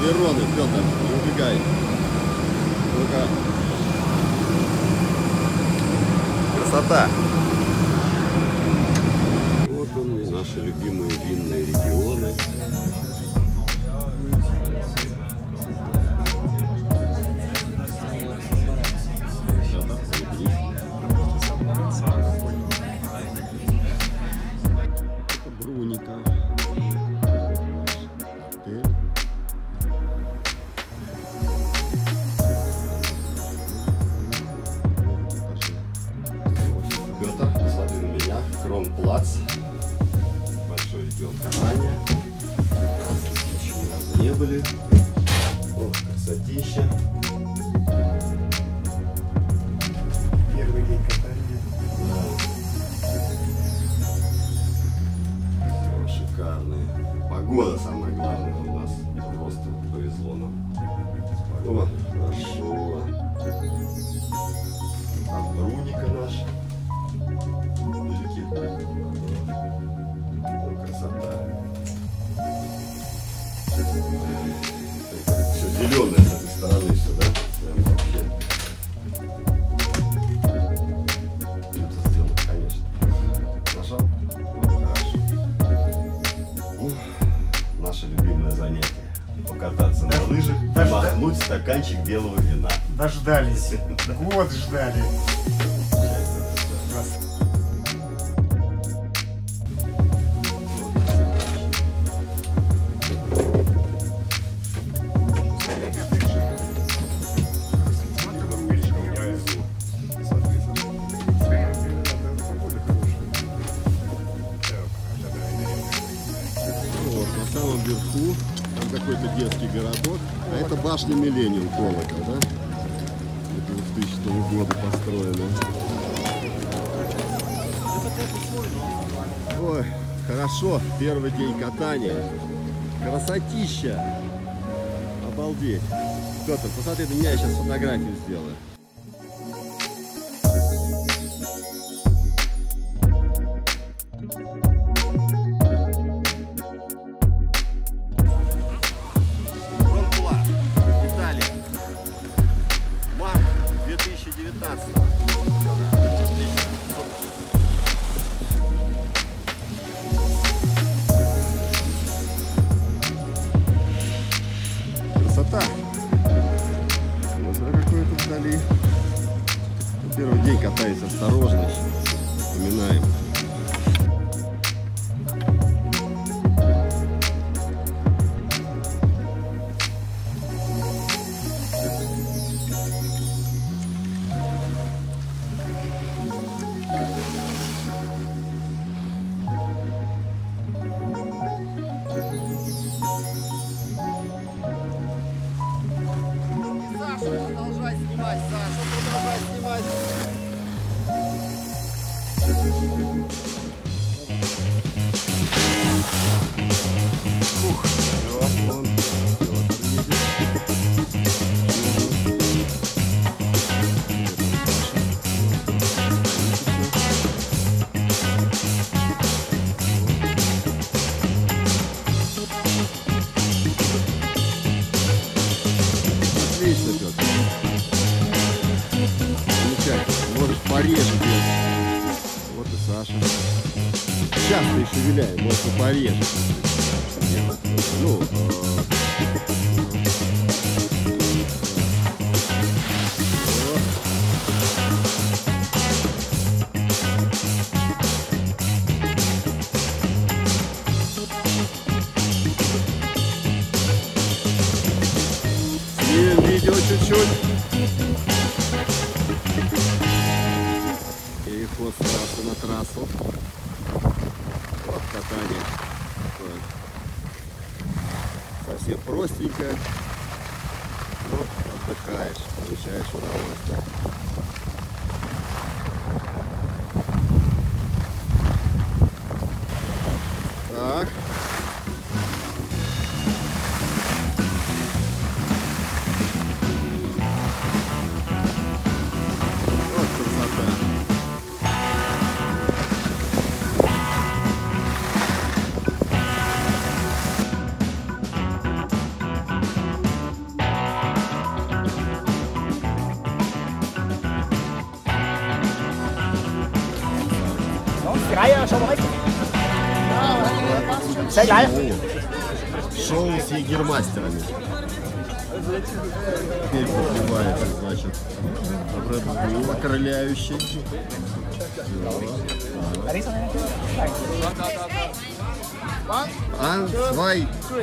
Элероны, Петр, не убегай. Ну-ка. Красота. Вот он, наши любимые винные регионы. Бруника. Петр, посмотри на меня. Кронплац. Большой регион катания. Еще ни разу не были. Ох, красотища. Первый день катания. Да. Все шикарные. Погода самое главное у нас. Просто повезло нам. О, хорошо. Там Бруника наша. О, красота. Все зеленое с этой стороны, все, да? Прям вообще. Это сделано, конечно. Нажал? Хорошо. Наше любимое занятие. Покататься на лыжах, махнуть стаканчик белого вина. Дождались. Год ждали. На самом верху там какой-то детский городок, а это башня Миллениум, колокол, да? Это 2000 года построено. Ой, хорошо, первый день катания. Красотища! Обалдеть! Петр, посмотри на меня, я сейчас фотографию сделаю. Красота! Озеро какое-то вдали. Первый день катаюсь осторожно. Вспоминаем. Продолжай снимать, Саша, продолжай снимать. Ух, он. Отлично, Петр. Замечательно. Можешь порежь без. Вот и Саша. Часто и шевеляем, может и порежь. Ну, снимем видео чуть-чуть. Переход с трассы на трассу. Вот катание. Такое. Совсем простенько. Но отдыхаешь, получаешь удовольствие. Так. Вот красота. Greier schon mal. Sehr geil. Шоу с егермастерами. Теперь подливается, значит, Red Bull окрыляющий. Eins, zwei.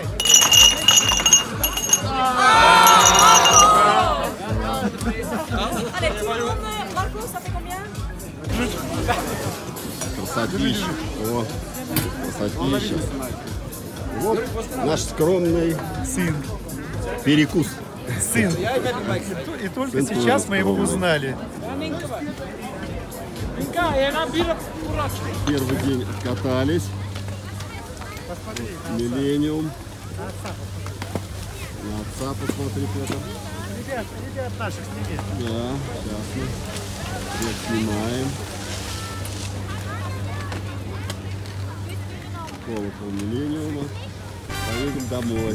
Allez, tout le monde, Marco, ça fait combien? Красотища. О, красотища. Вот наш скромный Сын. перекус. Сын. И только сейчас мы его узнали. Первый день откатались. Миллениум. На отца посмотри, Петр. Ребят наших сними. Да, сейчас мы всех снимаем. Колокол Миллениума. Поедем домой.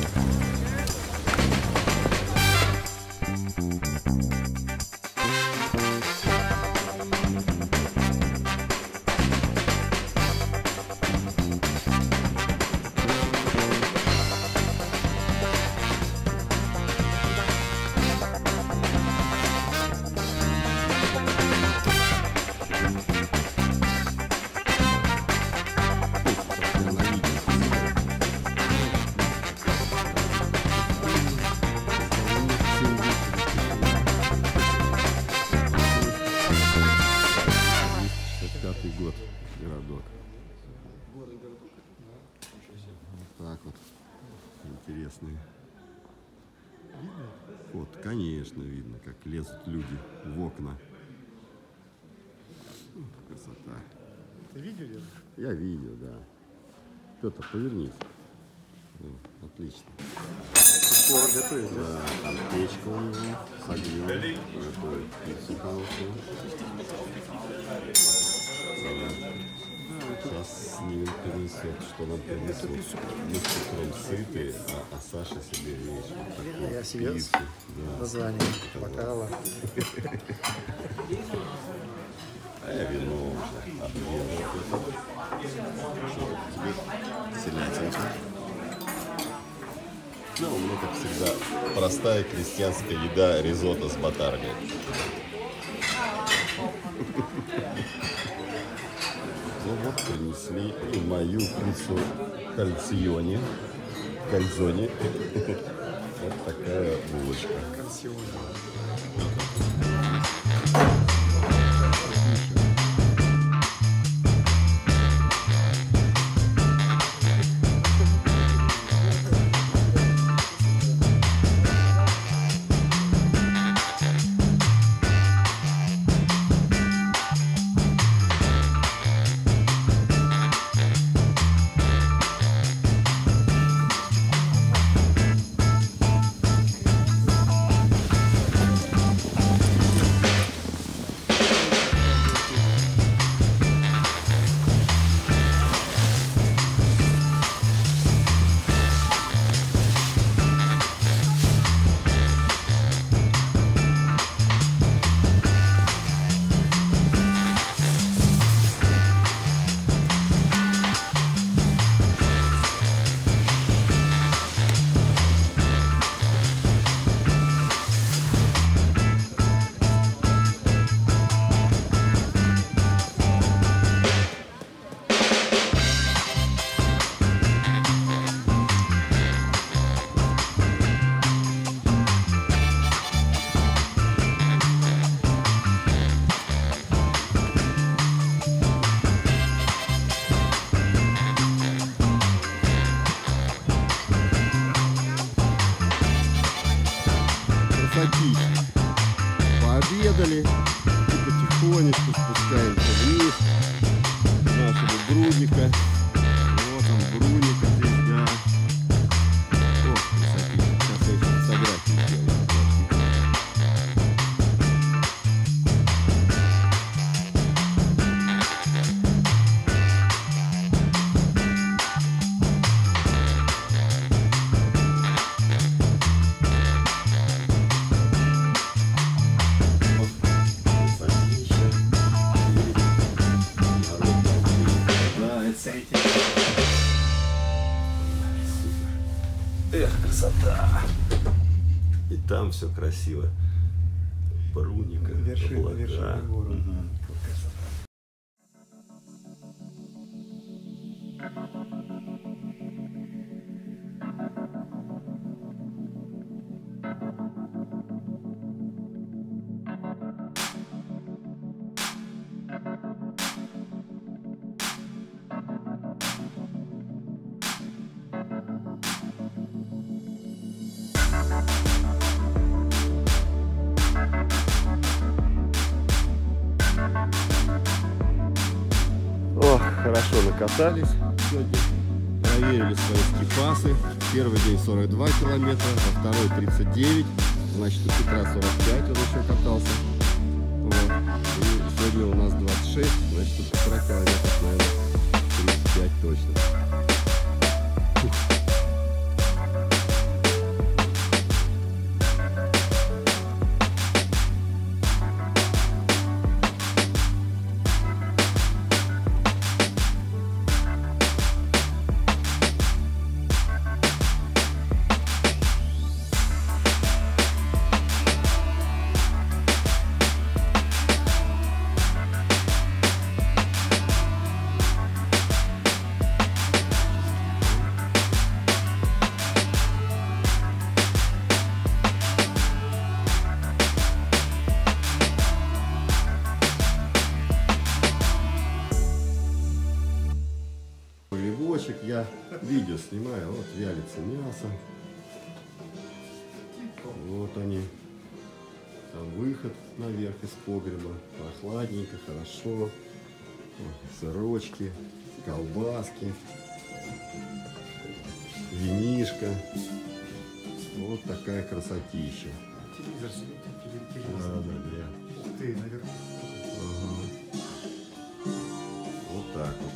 Год, городок. Вот так вот. Интересные. Вот, конечно, видно, как лезут люди в окна. Красота. Ты видел? Я видел, да. Петр, повернись. О, отлично. Да, там печка у него с огнем. Готовит пиццу хорошую. Сейчас снимем, принесет, что нам принесут. Мы с утром сыты, а Саша себе вещь. Вот Я себе пиццу, да. название бокала. А я вино уже. Что тебе? Селятинка. Ну, у меня, как всегда, простая крестьянская еда ризотто с ботаргой. Ну вот, принесли и мою пиццу кальцоне. Вот такая булочка. Пообедали и потихонечку спускаемся вниз нашего Бруника. Вот он, Бруника здесь, да. О, красотища. Сейчас я еще фотографии сделаю. Эх, красота! И там все красиво. Бруника, облака. Ох, хорошо накатались сегодня, проверили свои скипасы. Первый день 42 километра, во второй 39, значит у Петра 45 он еще катался. Вот. И сегодня у нас 26, значит у Петра километров, наверное, 35 точно. Фух. Я видео снимаю, вот вялится мясо, вот они, там выход наверх из погреба, прохладненько, хорошо, сырочки, колбаски, винишко, вот такая красотища. Телевизор сидит, Да. Ух ты, наверху. Ага. Вот так вот.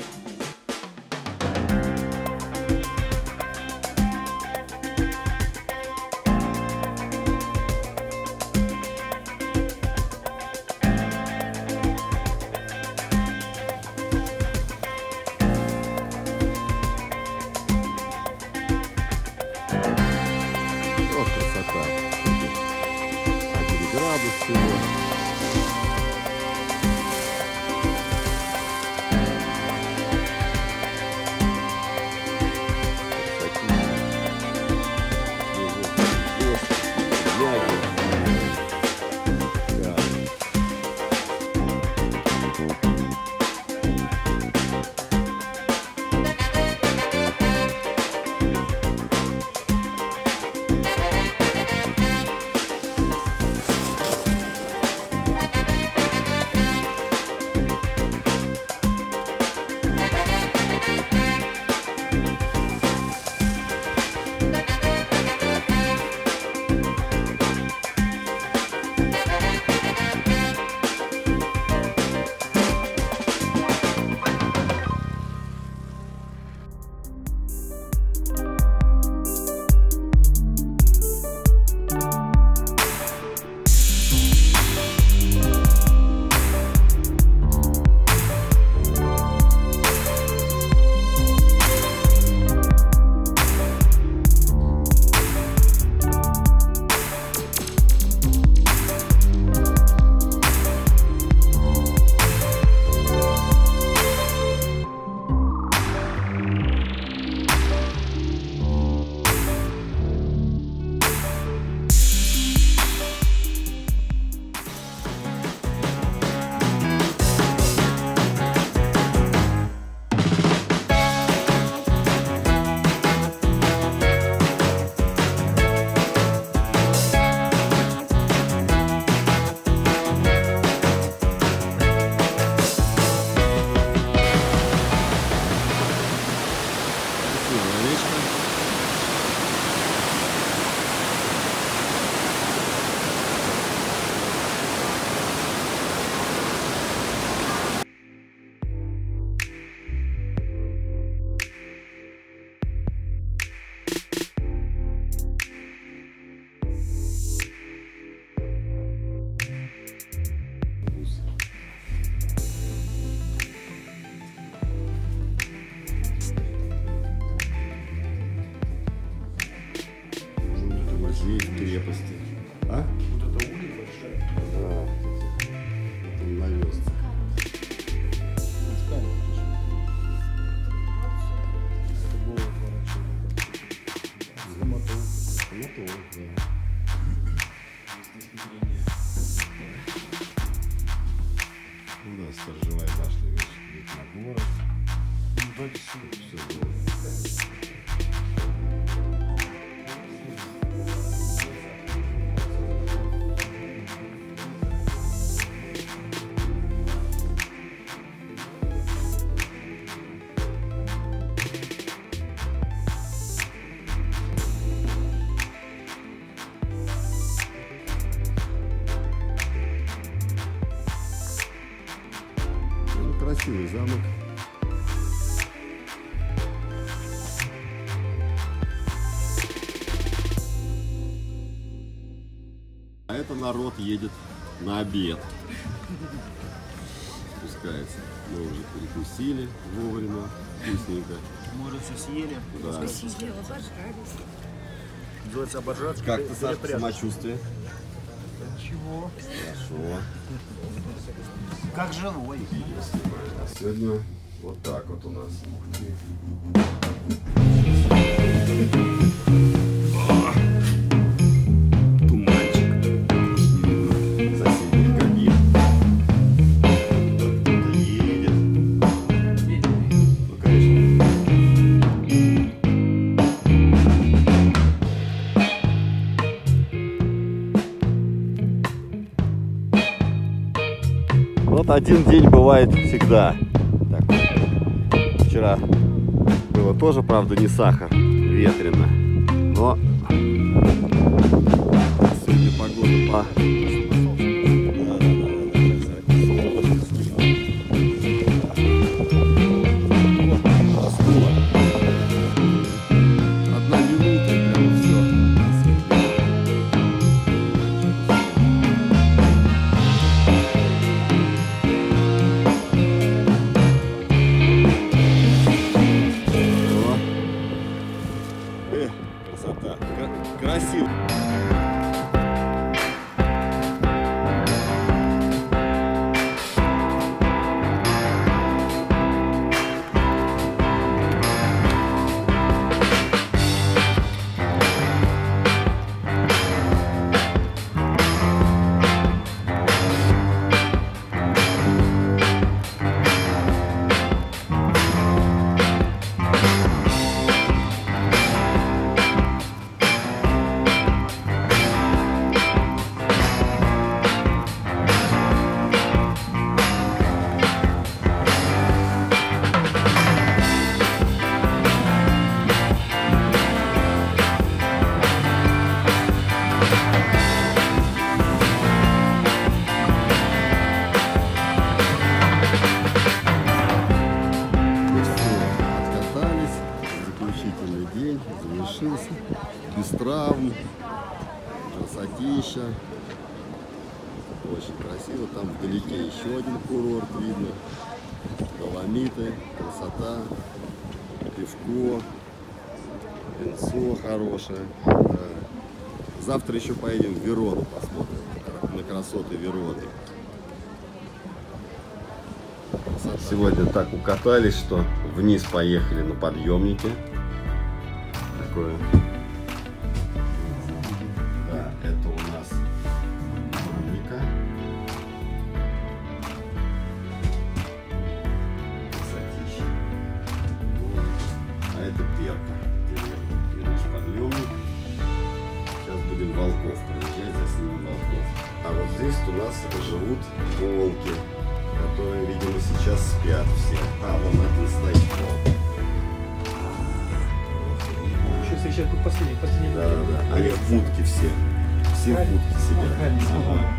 здесь крепости. А? Вот это улей большой. Да. Это навес. Ну да, сторожевая башня, видишь, вид на город. Все было. Красивый замок. А это народ едет на обед. Спускается. Мы уже перекусили вовремя, вкусненько. Мы уже все съели. Да. Называется обожаться. Как ты, Сашка, самочувствие? Чего? Хорошо. Как живой. А сегодня вот так вот у нас. Туманчик. Соседних кабин. Кто-то едет. Ну, конечно. Вот один день бывает всегда такой. Вчера было тоже, правда, не сахар, ветрено, но сегодня погода одна минута, и прямо все. Красота. Красиво. День завершился без травм, красотища, очень красиво. Там вдалеке еще один курорт видно, Доломиты, красота, пивко, винцо хорошее. Да. Завтра еще поедем в Верону, посмотрим на красоты Вероны. Сегодня так укатались, что вниз поехали на подъемнике. Такое. Да, это у нас Домника. Красотища. Вот. А это Перка. И наш подъемник. Сейчас будем волков проезжать, заснимем волков. А вот здесь у нас живут волки, которые, видимо, сейчас спят все. А, вон один стоит волк. Встречать тут последний. Да. Они в будке все. Все в будке сидят. Ага.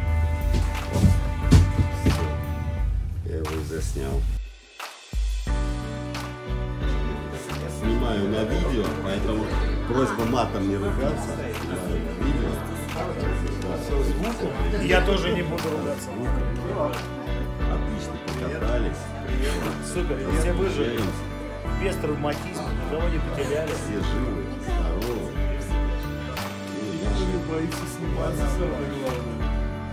Я его и заснял. Я снимаю на видео, поэтому просьба матом не ругаться. На видео. Я тоже не буду ругаться. Отлично покатались. Супер, все выжили. Без травматизма, никого не потеряли. Все живы, здоровы. Ну, я живу. боится сниматься, самое главное.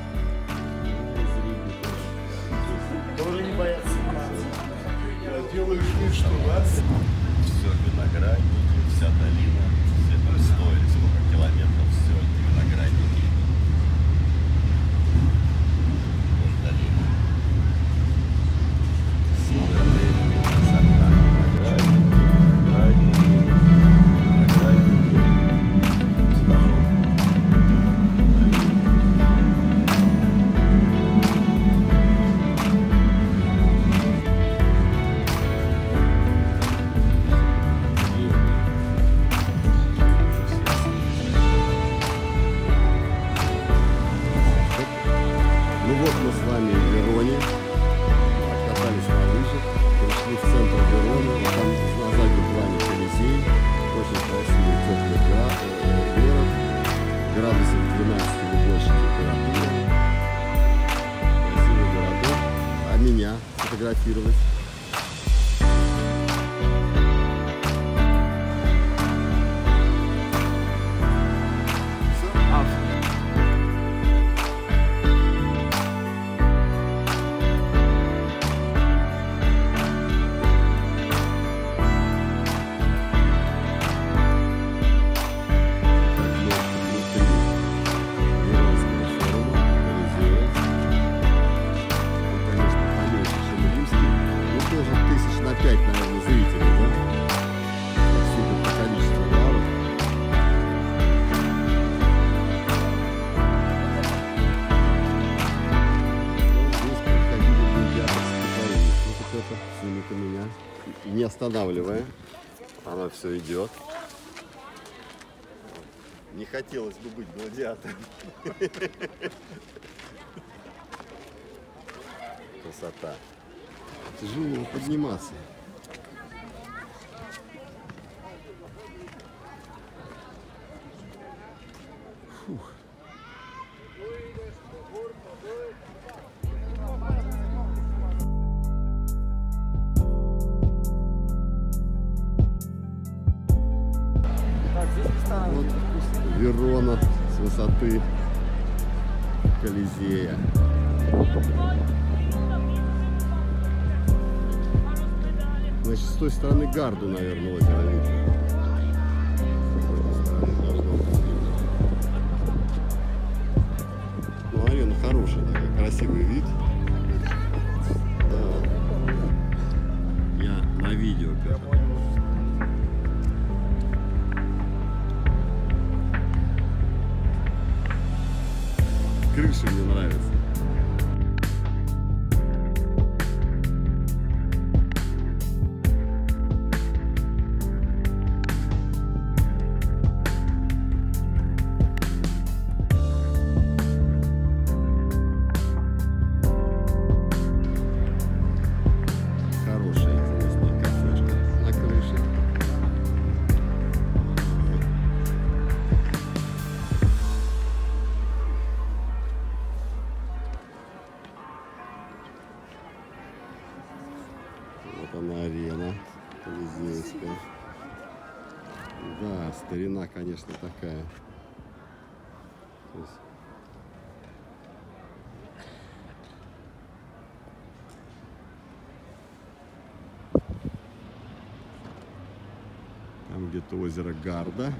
Тоже не боятся сниматься. Делаешь вид, что вас. Все виноградники, вся долина, все там стоит, сколько километров, все это виноградники. Вот долина. Северная красота. Виноградники, Ну вот мы с вами в Вероне, откатались на лыжах, пришли в центр Вероны, вот там на заднем плане Колизей, очень красивый теплый город, градусов 12 или больше температура, красивый городок, а меня фотографировать. Меня, не останавливая, она все идет. Не хотелось бы быть гладиатором. Красота. Тяжело подниматься. Фух. Вот Верона с высоты Колизея. Значит, с той стороны Гарду, наверное, озеро видно. С той стороны должно быть видно. Ну, арена хорошая, такая, красивый вид. Да. Я на видео как-то. Крыша мне нравится. Хорошая интересная кафешка на крыше. Вот она, арена Колизейская. Да, старина, конечно, такая. То есть... Там где-то озеро Гарда.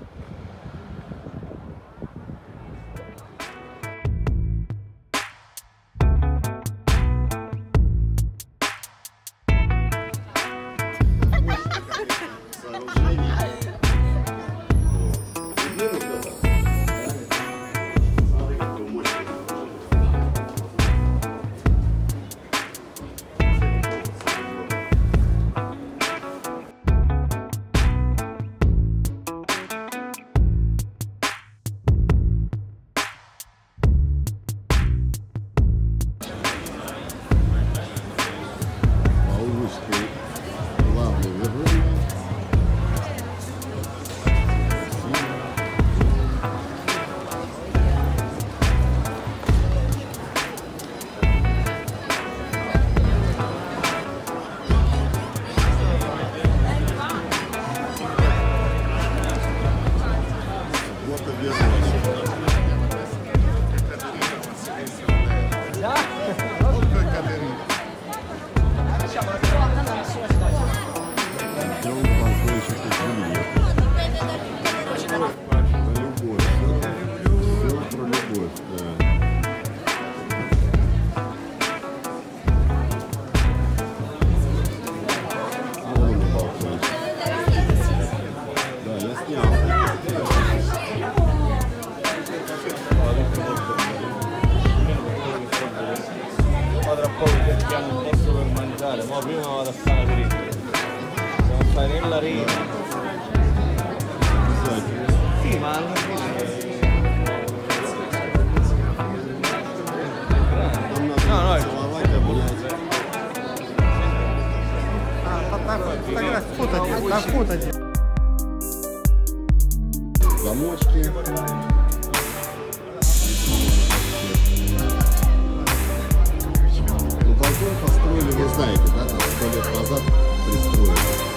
Как фото делать? Замочки. Ну, балкон построили, вы знаете, да, там 100 лет назад пристроили.